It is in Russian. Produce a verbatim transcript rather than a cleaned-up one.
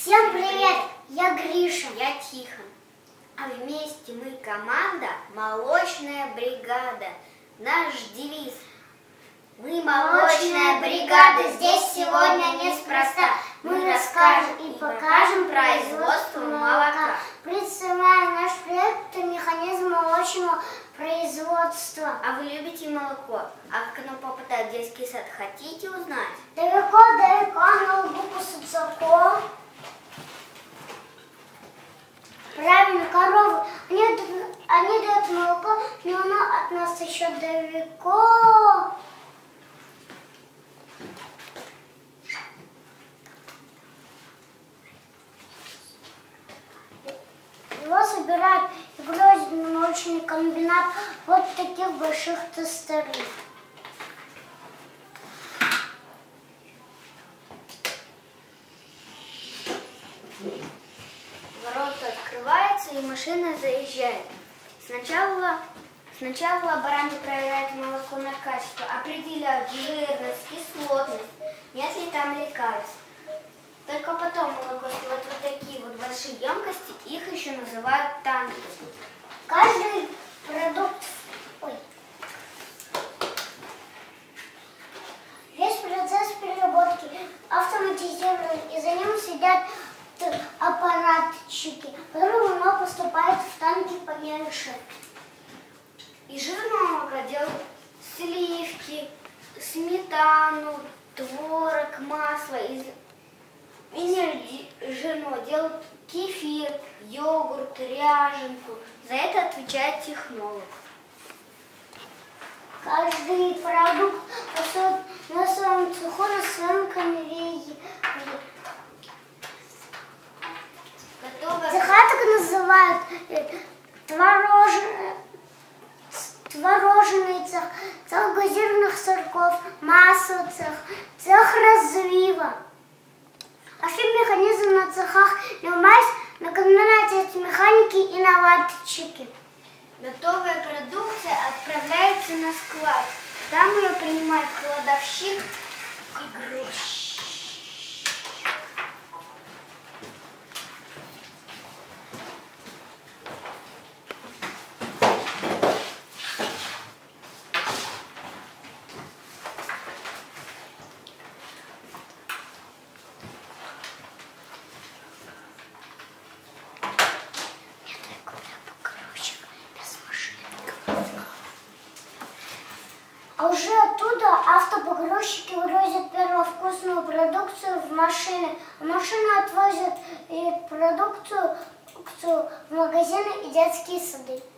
Всем привет! Я Гриша. Я Тихон. А вместе мы команда «Молочная бригада». Наш девиз: мы молочная бригада, здесь сегодня неспроста. Мы расскажем и покажем производство молока. Представляем наш проект «Механизм молочного производства». А вы любите молоко? А как оно попадает в детский сад, хотите узнать? Далеко-далеко на лугу пасутся. Правильно, коровы. Они, они дают молоко, но оно от нас еще далеко. Его собирают и грузят на молочный комбинат вот в таких больших тестерах. Ворота открываются, и машина заезжает. Сначала, сначала в лаборанте проверяют молоко на качество, определяют жирность, кислотность, нет ли там лекарств. Только потом молоко стоит вот такие вот большие емкости, их еще называют танки. Каждый продукт, ой, весь процесс переработки автоматизирован, и за ним сидят аппаратчики, потом оно поступает в танки поменьше. И жирного молока делают сливки, сметану, творог, масло. Из жирного делают кефир, йогурт, ряженку. За это отвечает технолог. Каждый продукт на своем цеху, на своем конвейере. Цеха так называют: творожный, творожный цех, цех газированных сырков, масло цех, цех развива. А все механизмы на цехах нанимались на комбинате от механики и наладчики. Готовая продукция отправляется на склад. Там ее принимает кладовщик и грузчик. А уже оттуда автопогрузчики грузят первовкусную продукцию в машины. А машины отвозят и продукцию в магазины и детские сады.